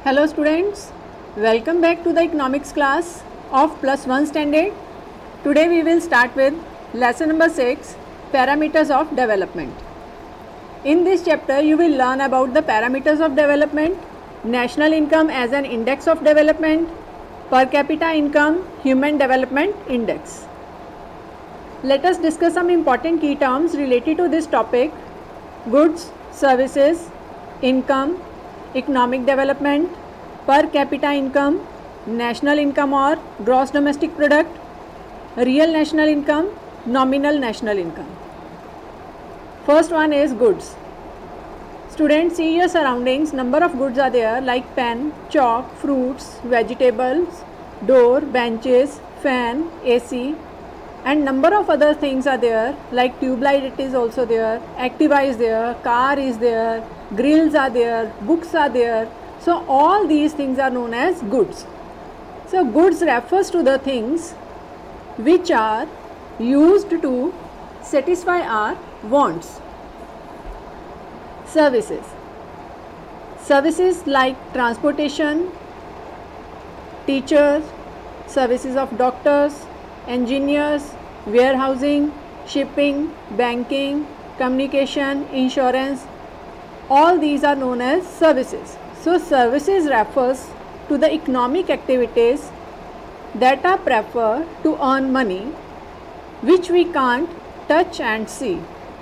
Hello students, welcome back to the economics class of +1 standard. Today we will start with lesson number 6, parameters of development. In this chapter you will learn about the parameters of development, national income as an index of development, per capita income, human development index. Let us discuss some important key terms related to this topic: goods, services, income, economic development, per capita income, national income or gross domestic product, real national income, nominal national income. First one is goods. Students, see your surroundings. Number of goods are there like pen, chalk, fruits, vegetables, door, benches, fan, AC, and number of other things are there like tube light, it is also there, Activa is there, car is there, grills are there, books are there. So all these things are known as goods. So goods refers to the things which are used to satisfy our wants. Services. Services like transportation, teachers, services of doctors, engineers, warehousing, shipping, banking, communication, insurance, all these are known as services. So services refers to the economic activities that are preferred to earn money, which we can't touch and see.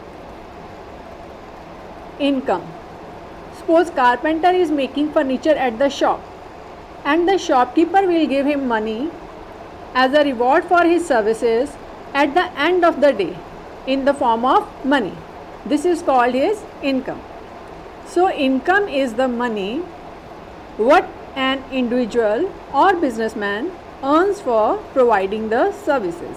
Income. Suppose carpenter is making furniture at the shop and the shopkeeper will give him money as a reward for his services at the end of the day in the form of money. This is called his income. So income is the money what an individual or businessman earns for providing the services.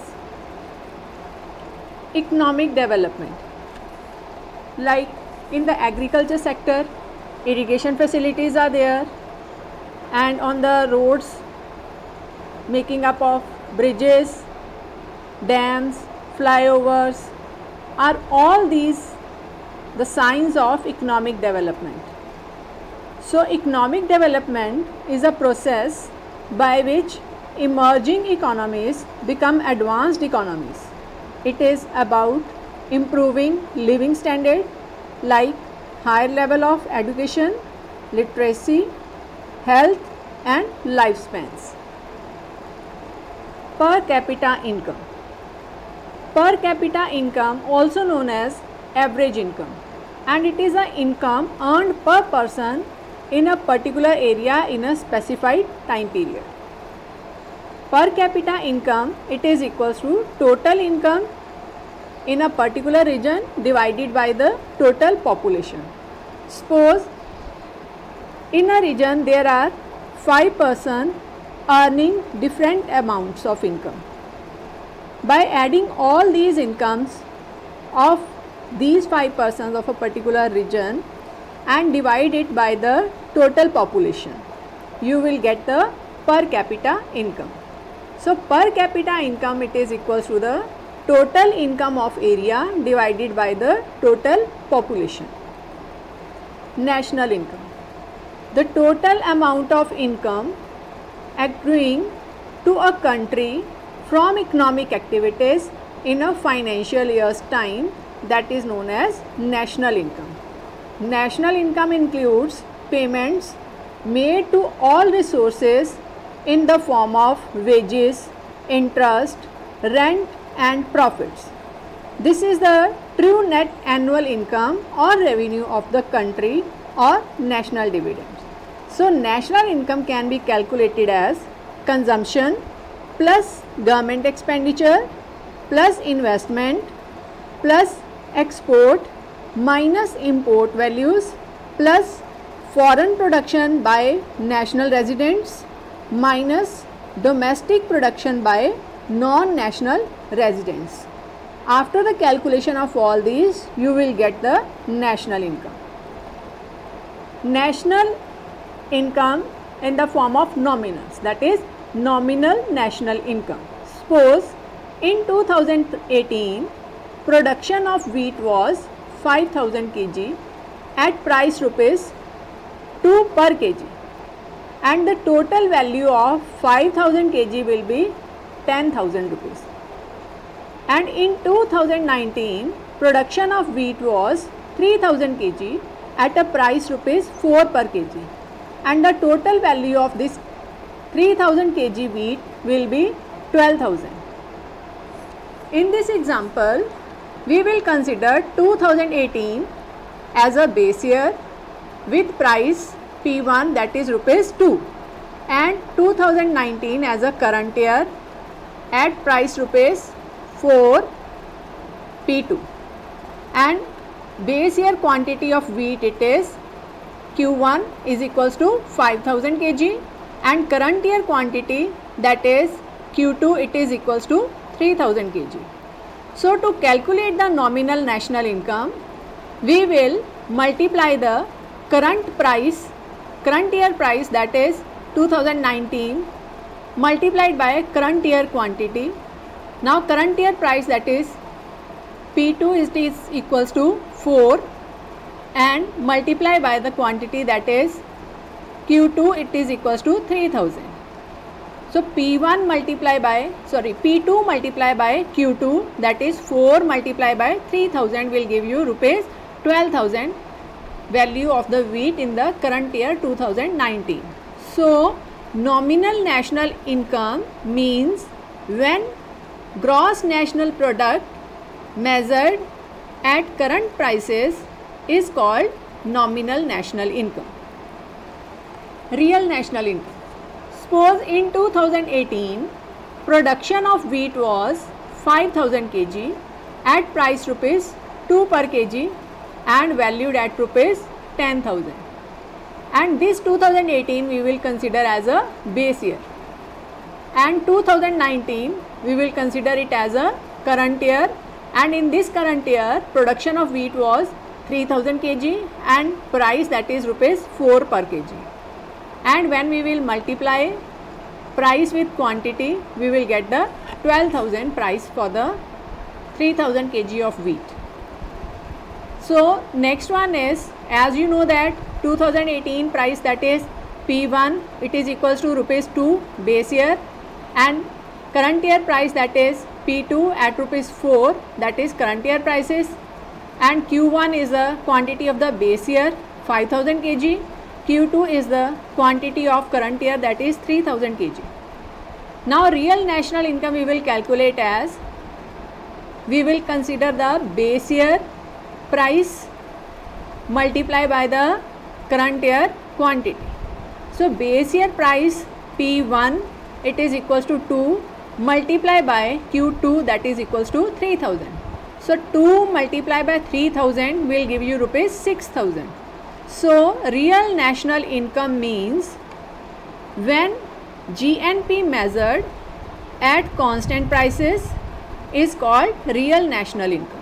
Economic development. Like in the agriculture sector, irrigation facilities are there, and on the roads making up of bridges, dams, flyovers are all these the signs of economic development. So economic development is a process by which emerging economies become advanced economies. It is about improving living standard like higher level of education, literacy, health and lifespans. Per capita income. Per capita income, also known as average income, and it is an income earned per person in a particular area in a specified time period. Per capita income, it is equals to total income in a particular region divided by the total population. Suppose in a region there are 5 persons earning different amounts of income. By adding all these incomes of these 5 persons of a particular region and divide it by the total population, you will get the per capita income. So per capita income, it is equals to the total income of area divided by the total population. National income. The total amount of income accruing to a country from economic activities in a financial year's time, that is known as national income. National income includes payments made to all resources in the form of wages, interest, rent and profits. This is the true net annual income or revenue of the country or national dividends. So national income can be calculated as consumption plus government expenditure plus investment plus export minus import values plus foreign production by national residents minus domestic production by non-national residents. After the calculation of all these, you will get the national income. National income in the form of nominals, that is nominal national income. Suppose in 2018 production of wheat was 5000 kg at price rupees 2 per kg. and the total value of 5000 kg will be 10,000 rupees. And in 2019, production of wheat was 3000 kg at a price rupees 4 per kg, and the total value of this 3000 kg wheat will be 12,000. In this example, we will consider 2018 as a base year with price P1, that is rupees 2, and 2019 as a current year at price rupees 4 P2, and base year quantity of wheat it is Q1 is equals to 5000 kg, and current year quantity, that is Q2, it is equals to 3000 kg. So to calculate the nominal national income, we will multiply the current year price, that is 2019, multiplied by current year quantity. Now current year price, that is P2 is equals to 4, and multiply by the quantity, that is Q2, it is equals to 3000. So P2 multiply by Q2, that is 4 multiplied by 3000 will give you rupees 12,000 value of the wheat in the current year 2019. So nominal national income means when gross national product measured at current prices is called nominal national income. Real national income. Suppose in 2018 production of wheat was 5000 kg at price rupees 2 per kg and valued at rupees 10,000, and this 2018 we will consider as a base year, and 2019 we will consider it as a current year, and in this current year production of wheat was 3000 kg and price, that is rupees 4 per kg, and when we will multiply price with quantity, we will get the 12,000 price for the 3000 kg of wheat. So next one is, as you know that 2018 price, that is P1, it is equals to rupees 2 base year, and current year price, that is P2 at rupees 4, that is current year prices, and Q1 is the quantity of the base year 5000 kg, Q2 is the quantity of current year, that is 3000 kg. Now real national income we will calculate as, we will consider the base year price multiply by the current year quantity. So base year price P1, it is equals to 2 multiply by Q2, that is equals to 3000. So 2 multiplied by 3000 will give you rupees 6000. So real national income means when GNP measured at constant prices is called real national income.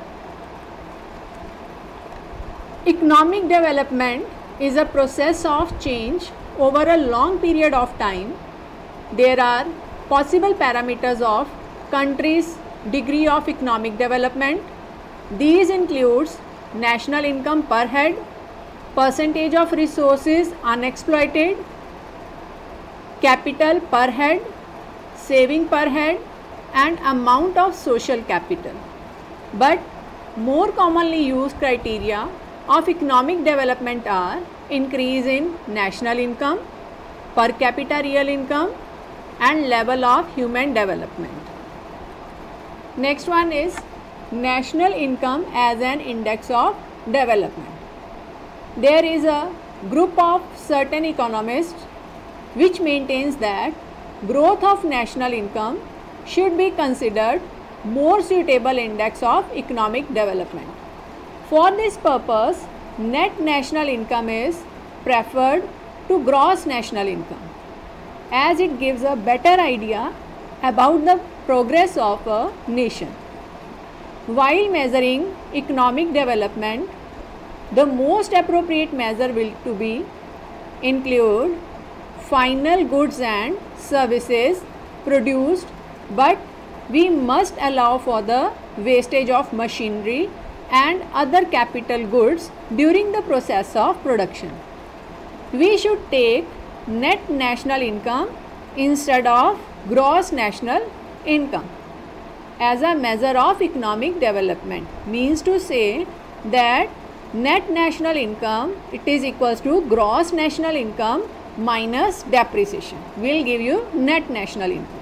Economic development is a process of change over a long period of time. There are possible parameters of country's degree of economic development. These includes national income per head, percentage of resources unexploited, capital per head, saving per head, and amount of social capital. But more commonly used criteria of economic development are increase in national income, per capita real income, and level of human development. Next one is national income as an index of development. There is a group of certain economists which maintains that growth of national income should be considered more suitable index of economic development. For this purpose, net national income is preferred to gross national income, as it gives a better idea about the progress of a nation. While measuring economic development, the most appropriate measure will to be include final goods and services produced, but we must allow for the wastage of machinery and other capital goods during the process of production. We should take net national income instead of gross national income as a measure of economic development. Means to say that net national income, it is equals to gross national income minus depreciation will give you net national income.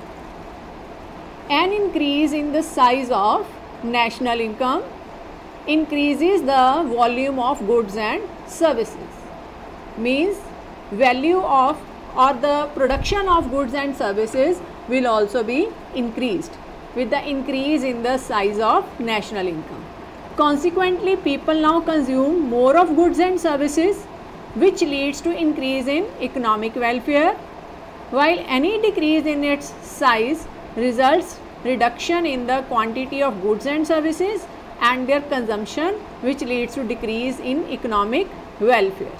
An increase in the size of national income increases the volume of goods and services. Means value of or the production of goods and services will also be increased with the increase in the size of national income. Consequently, people now consume more of goods and services, which leads to increase in economic welfare, while any decrease in its size results reduction in the quantity of goods and services and their consumption, which leads to decrease in economic welfare.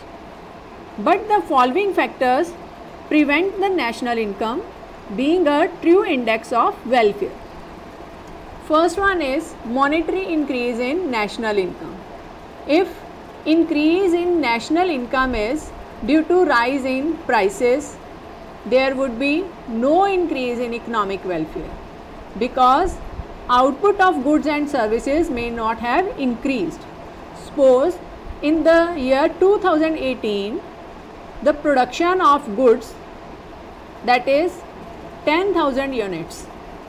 But the following factors prevent the national income being a true index of welfare. First one is monetary increase in national income. If increase in national income is due to rise in prices, there would be no increase in economic welfare, because output of goods and services may not have increased. Suppose in the year 2018, the production of goods, that is 10,000 units,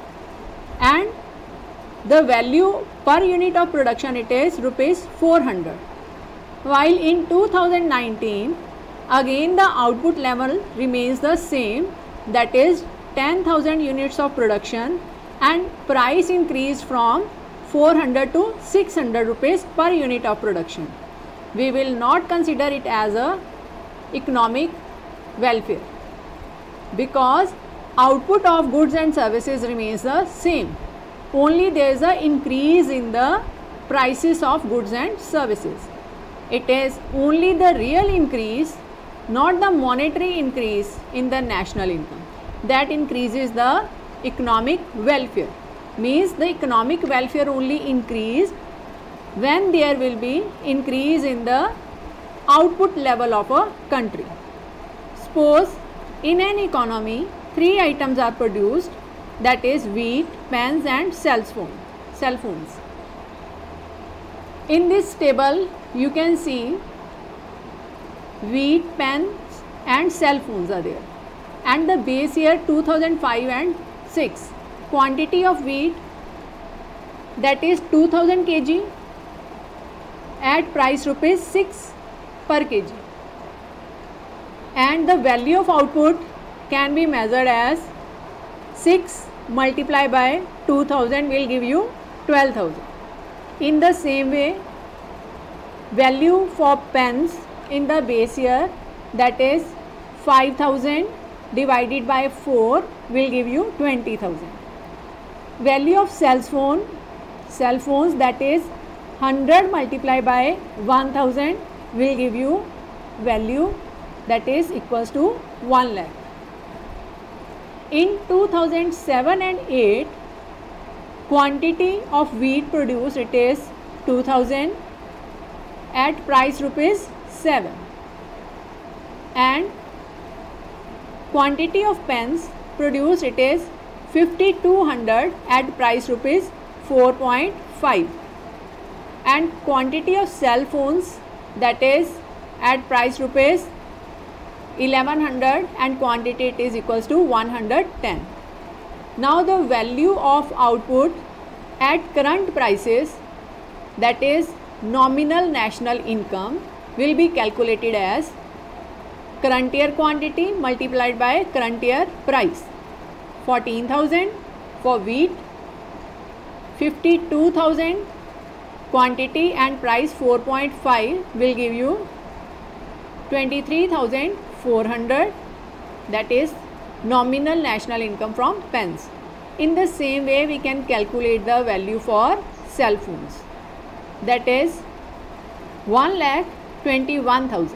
and the value per unit of production it is rupees 400, while in 2019 again the output level remains the same, that is 10,000 units of production, and price increased from 400 to 600 rupees per unit of production. We will not consider it as a economic welfare, because output of goods and services remains the same. Only there is a increase in the prices of goods and services. It is only the real increase, not the monetary increase in the national income, that increases the economic welfare. Means the economic welfare only increase when there will be increase in the output level of a country. Suppose in an economy 3 items are produced, that is wheat, pens and cell phones. In this table you can see wheat, pens and cell phones are there, and the base year 2005 and 6. Quantity of wheat, that is 2000 kg at price rupees 6 per kg, and the value of output can be measured as 6 multiplied by 2000 will give you 12,000. In the same way, value for pens in the base year, that is 5,000 divided by 4 will give you 20,000. Value of cell phones, that is 100 multiplied by 1000 will give you value, that is equals to 1 lakh. In 2007 and 8, quantity of wheat produced it is 2000 at price rupees 7, and quantity of pens produced it is 5200 at price rupees 4.5, and quantity of cell phones, that is at price rupees 1100 and quantity it is equals to 110. Now the value of output at current prices, that is nominal national income, will be calculated as current year quantity multiplied by current year price. 14,000 for wheat, 52,000 quantity and price 4.5 will give you 23,400, that is nominal national income from pens. In the same way we can calculate the value for cell phones, that is 1,21,000.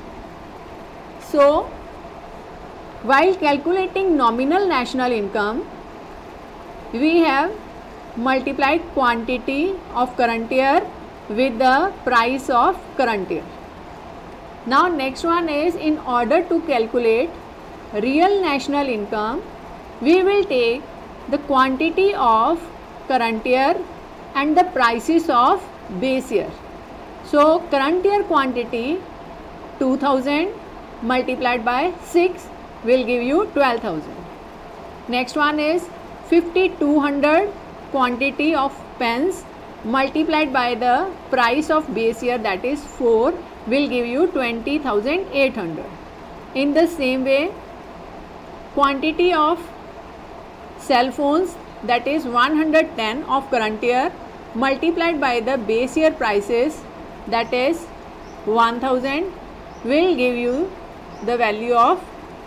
So while calculating nominal national income, we have multiplied quantity of current year with the price of current year. Now next one is, in order to calculate real national income, we will take the quantity of current year and the prices of base year. So current year quantity 2000 multiplied by 6 will give you 12,000. Next one is 5200 quantity of pens multiplied by the price of base year, that is 4, will give you 20,800. In the same way, quantity of cell phones, that is 110 of current year multiplied by the base year prices, that is 1000, will give you the value of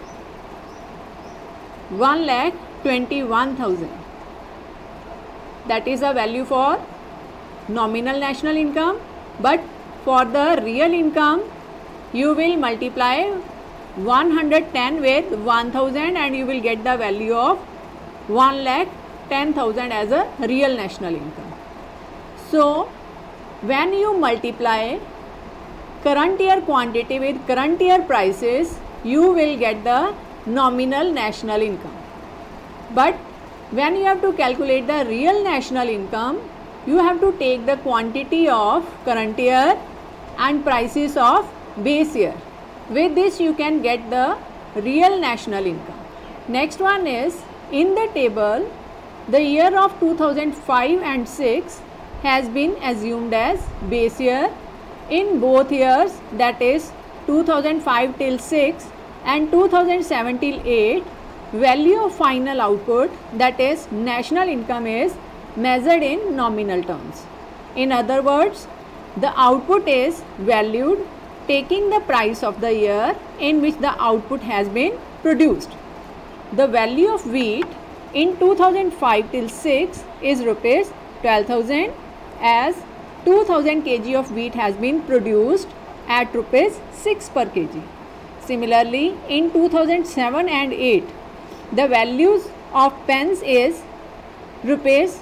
1,21,000. That is the value for nominal national income, but for the real income you will multiply 110 with 1000 and you will get the value of 1,10,000 as a real national income. So when you multiply current year quantity with current year prices, you will get the nominal national income. But when you have to calculate the real national income, you have to take the quantity of current year and prices of base year. With this you can get the real national income. Next one is, in the table the year of 2005 and 6 has been assumed as base year. In both years, that is 2005 till 6 and 2007 till 8, value of final output, that is national income, is measured in nominal terms. In other words, the output is valued taking the price of the year in which the output has been produced. The value of wheat in 2005 till 6 is rupees 12,000, as 2000 kg of wheat has been produced at rupees 6 per kg. Similarly, in 2007 and 8, the values of pens is rupees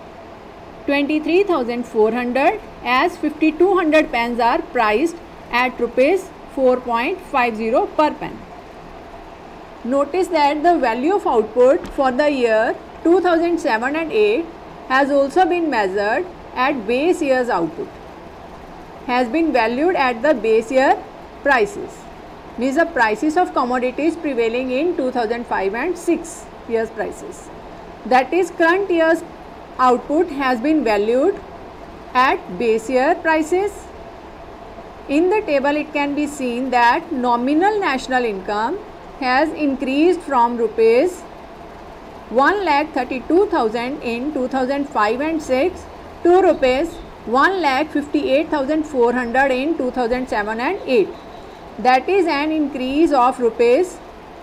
23,400, as 5200 pens are priced at rupees 4.50 per pen. Notice that the value of output for the year 2007 and 8 has also been measured at base year's output, has been valued at the base year prices, means the prices of commodities prevailing in 2005 and 6 years prices. That is, current year's output has been valued at base year prices. In the table it can be seen that nominal national income has increased from rupees 1,32,000 in 2005 and 6 to rupees 1,58,400 in 2007 and 8. That is an increase of rupees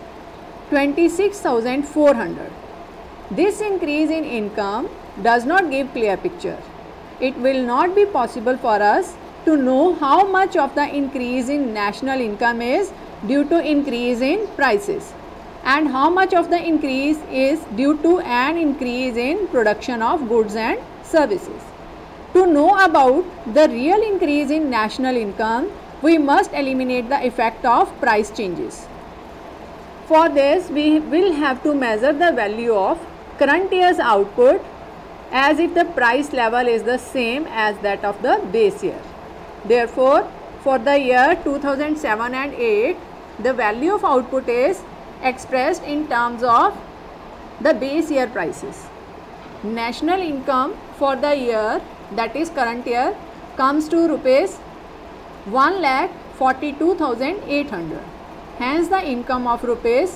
26,400. This increase in income does not give clear picture. It will not be possible for us to know how much of the increase in national income is due to increase in prices and how much of the increase is due to an increase in production of goods and services. To know about the real increase in national income, we must eliminate the effect of price changes. For this, we will have to measure the value of current year's output as if the price level is the same as that of the base year. Therefore, for the year 2007 and 8, the value of output is expressed in terms of the base year prices. National income for the year, that is current year, comes to rupees 1,42,800. Hence, the income of rupees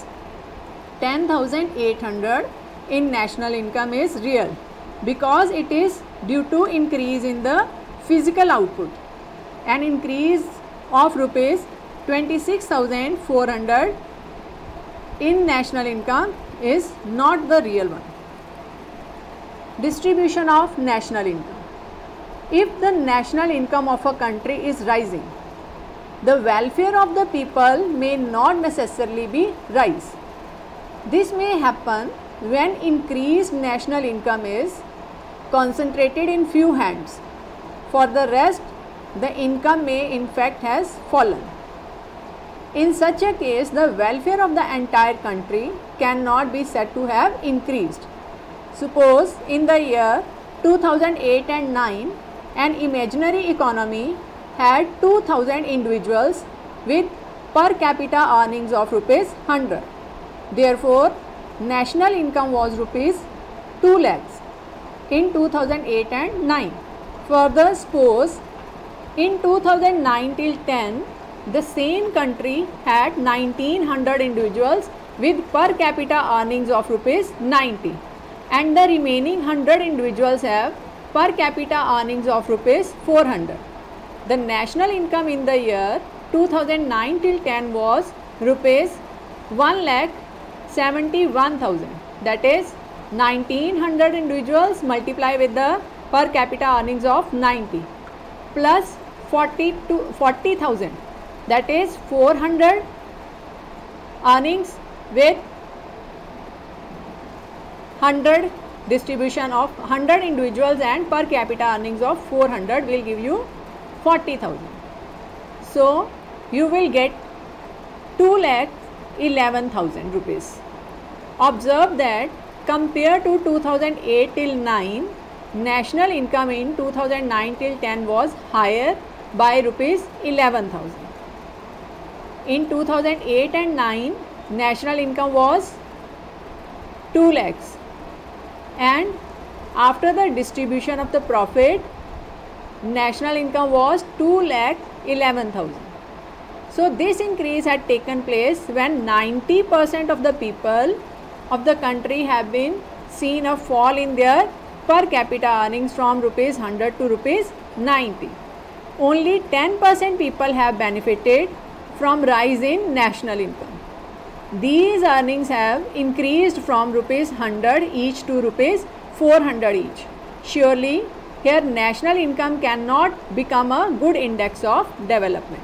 10,800 in national income is real because it is due to increase in the physical output. An increase of rupees 26,400 in national income is not the real one. Distribution of national income. If the national income of a country is rising, the welfare of the people may not necessarily be rise. This may happen when increased national income is concentrated in few hands. For the rest, the income may in fact has fallen. In such a case, the welfare of the entire country cannot be said to have increased. Suppose in the year 2008 and 9, an imaginary economy had 2000 individuals with per capita earnings of rupees 100. Therefore, national income was rupees 2 lakhs in 2008 and 9. Further, suppose in 2009 till 10, the same country had 1900 individuals with per capita earnings of rupees 90, and the remaining 100 individuals have per capita earnings of rupees 400. The national income in the year 2009 till 10 was rupees 1,71,000. That is 1900 individuals multiply with the per capita earnings of 90 plus 40,000. That is 400 earnings with 100 distribution of 100 individuals and per capita earnings of 400 will give you 40,000. So, you will get 2,11,000 rupees. Observe that compared to 2008 till 9, national income in 2009 till 10 was higher by rupees 11,000. In 2008 and 9, national income was 2 lakhs, and after the distribution of the profit, national income was 2,11,000. So, this increase had taken place when 90% of the people of the country have been seen a fall in their per capita earnings from rupees 100 to rupees 90. Only 10% people have benefited from rise in national income. These earnings have increased from rupees 100 each to rupees 400 each. Surely, here national income cannot become a good index of development.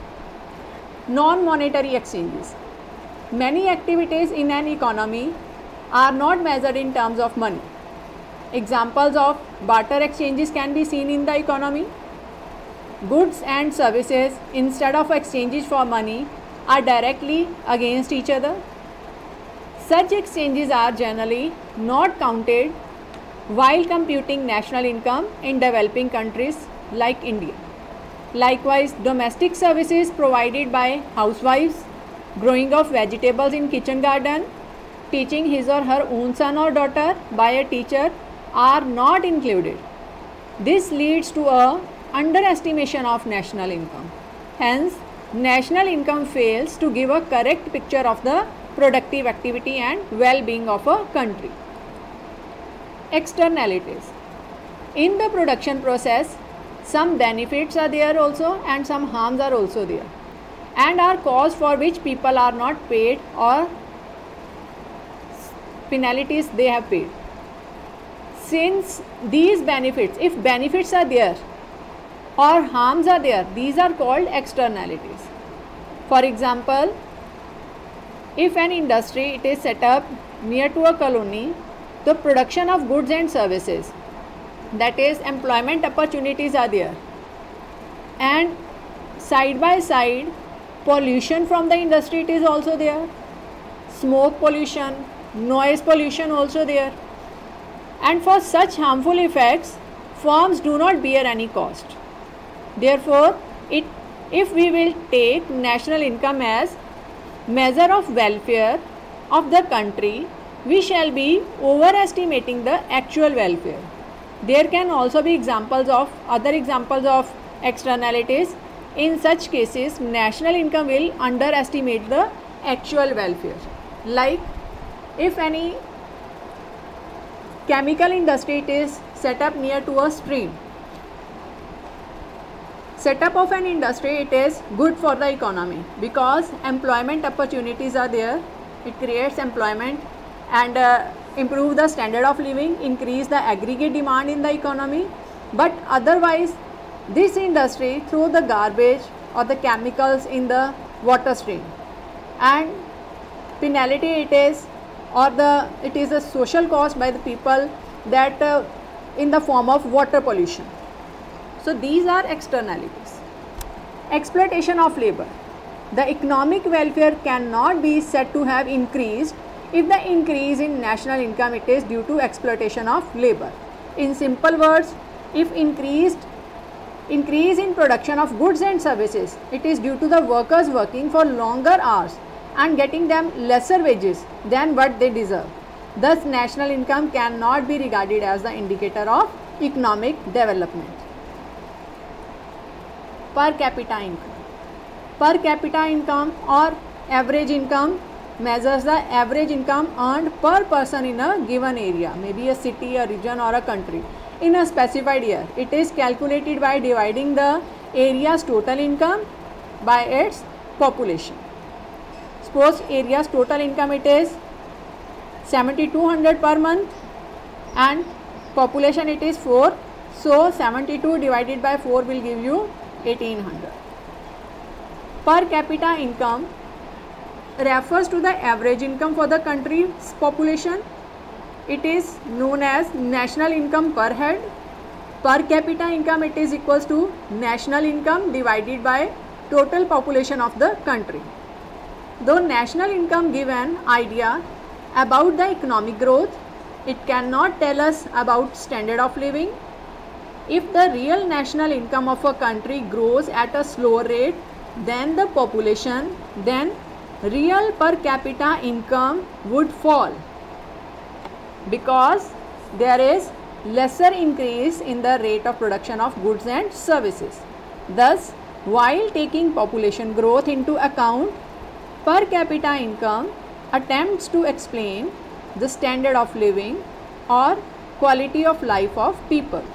Non-monetary exchanges. Many activities in an economy are not measured in terms of money. Examples of barter exchanges can be seen in the economy. Goods and services, instead of exchanges for money, are directly against each other. Such exchanges are generally not counted while computing national income in developing countries like India. Likewise, domestic services provided by housewives, growing of vegetables in kitchen garden, teaching his or her own son or daughter by a teacher are not included. This leads to a underestimation of national income. Hence, national income fails to give a correct picture of the productive activity and well-being of a country. Externalities. In the production process, some benefits are there also and some harms are also there, and are cause for which people are not paid or penalties they have paid. Since these benefits, if benefits are there or harms are there, these are called externalities. For example, if an industry it is set up near to a colony, the production of goods and services, that is employment opportunities are there, and side by side pollution from the industry it is also there, smoke pollution, noise pollution also there, and for such harmful effects firms do not bear any cost. Therefore, if we will take national income as measure of welfare of the country, we shall be overestimating the actual welfare. There can also be other examples of externalities. In such cases, national income will underestimate the actual welfare. Like if any chemical industry it is set up near to a stream. Setup of an industry it is good for the economy because employment opportunities are there. It creates employment and improve the standard of living, increase the aggregate demand in the economy. But otherwise, this industry throw the garbage or the chemicals in the water stream, and penalty it is a social cost by the people that in the form of water pollution. So these are externalities. Exploitation of labor. The economic welfare cannot be said to have increased if the increase in national income it is due to exploitation of labor. In simple words, if increase in production of goods and services, it is due to the workers working for longer hours and getting them lesser wages than what they deserve. Thus, national income cannot be regarded as the indicator of economic development. Per capita income. Per capita income or average income measures the average income earned per person in a given area, maybe a city, a region or a country, in a specified year. It is calculated by dividing the area's total income by its population. Suppose area's total income it is 7200 per month and population it is 4. So 72 divided by 4 will give you 1800. Per capita income refers to the average income for the country's population. It is known as national income per head. Per capita income it is equals to national income divided by total population of the country. Though national income give an idea about the economic growth, it cannot tell us about standard of living. If the real national income of a country grows at a slower rate than the population, then real per capita income would fall because there is lesser increase in the rate of production of goods and services. Thus, while taking population growth into account, per capita income attempts to explain the standard of living or quality of life of people.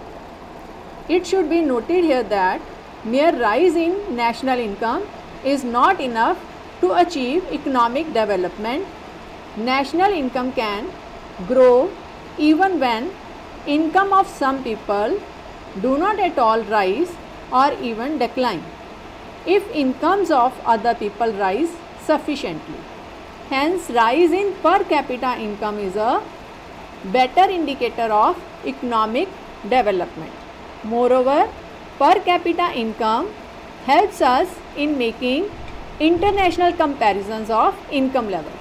It should be noted here that mere rise in national income is not enough to achieve economic development. National income can grow even when income of some people do not at all rise or even decline, if incomes of other people rise sufficiently. Hence, rise in per capita income is a better indicator of economic development. Moreover, per capita income helps us in making international comparisons of income level.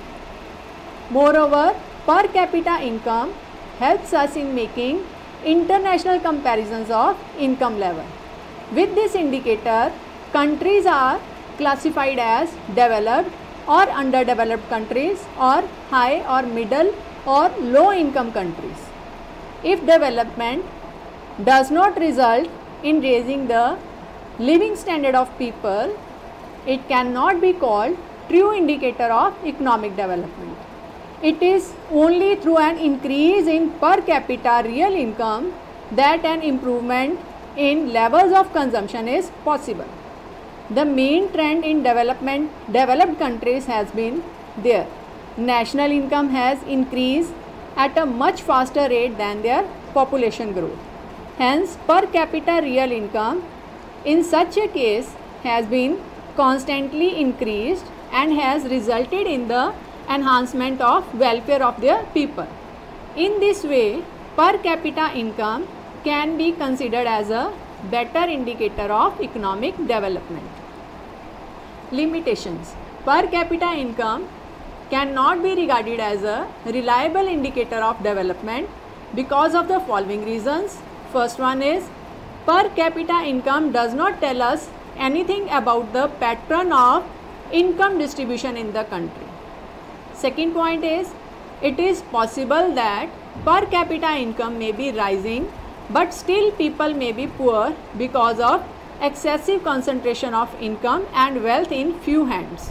Moreover, per capita income helps us in making international comparisons of income level. With this indicator, countries are classified as developed or underdeveloped countries or high or middle or low income countries. If development does not result in raising the living standard of people, it cannot be called true indicator of economic development. It is only through an increase in per capita real income that an improvement in levels of consumption is possible. The main trend in developed countries has been there. National income has increased at a much faster rate than their population growth. Hence, per capita real income in such a case has been constantly increased and has resulted in the enhancement of welfare of their people. In this way, per capita income can be considered as a better indicator of economic development. Limitations. Per capita income cannot be regarded as a reliable indicator of development because of the following reasons. First one is, per capita income does not tell us anything about the pattern of income distribution in the country. Second point is, it is possible that per capita income may be rising but still people may be poor because of excessive concentration of income and wealth in few hands.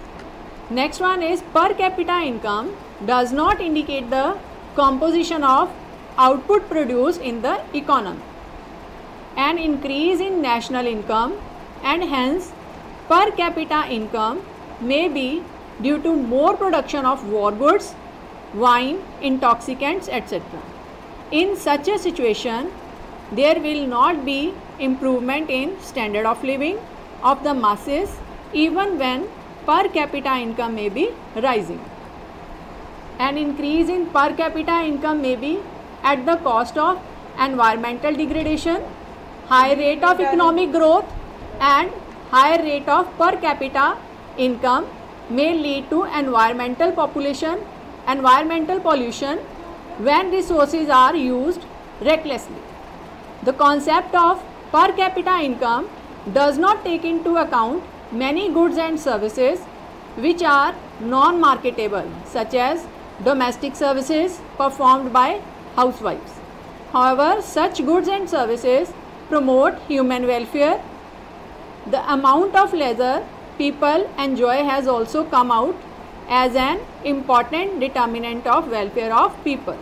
Next one is, per capita income does not indicate the composition of output produced in the economy. An increase in national income and hence per capita income may be due to more production of war goods, wine, intoxicants, etc. In such a situation, there will not be improvement in standard of living of the masses even when per capita income may be rising. An increase in per capita income may be at the cost of environmental degradation, high rate of economic growth and higher rate of per capita income may lead to environmental pollution when resources are used recklessly. The concept of per capita income does not take into account many goods and services which are non-marketable, such as domestic services performed by housewives. However, such goods and services promote human welfare. The amount of leisure people enjoy has also come out as an important determinant of welfare of people.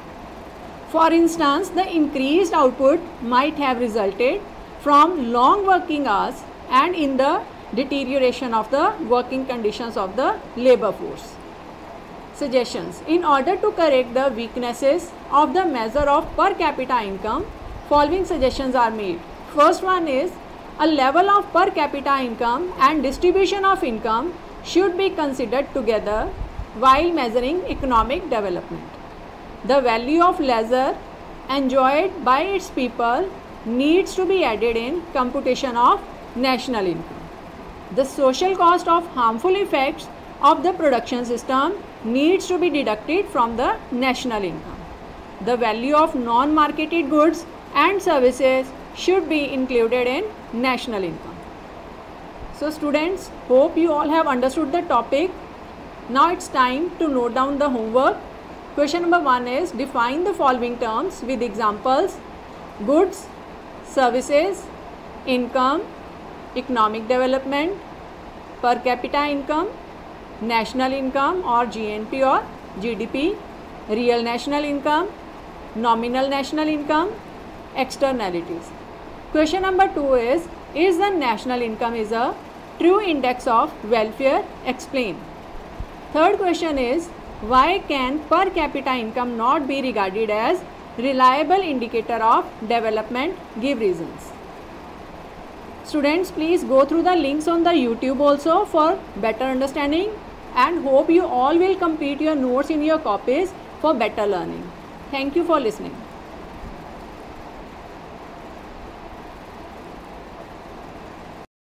For instance, the increased output might have resulted from long working hours and in the deterioration of the working conditions of the labor force. Suggestions. In order to correct the weaknesses of the measure of per capita income, following suggestions are made. First one is, a level of per capita income and distribution of income should be considered together while measuring economic development. The value of leisure enjoyed by its people needs to be added in computation of national income. The social cost of harmful effects of the production system needs to be deducted from the national income. The value of non-marketed goods and services should be included in national income. So students, hope you all have understood the topic. Now it's time to note down the homework. Question number 1 is, define the following terms with examples: goods, services, income, economic development, per capita income, national income or GNP or GDP, real national income, nominal national income, externalities. Question number 2 is the national income is a true index of welfare? Explain. Third question is, why can per capita income not be regarded as reliable indicator of development? Give reasons. Students, please go through the links on the YouTube also for better understanding, and hope you all will complete your notes in your copies for better learning. Thank you for listening.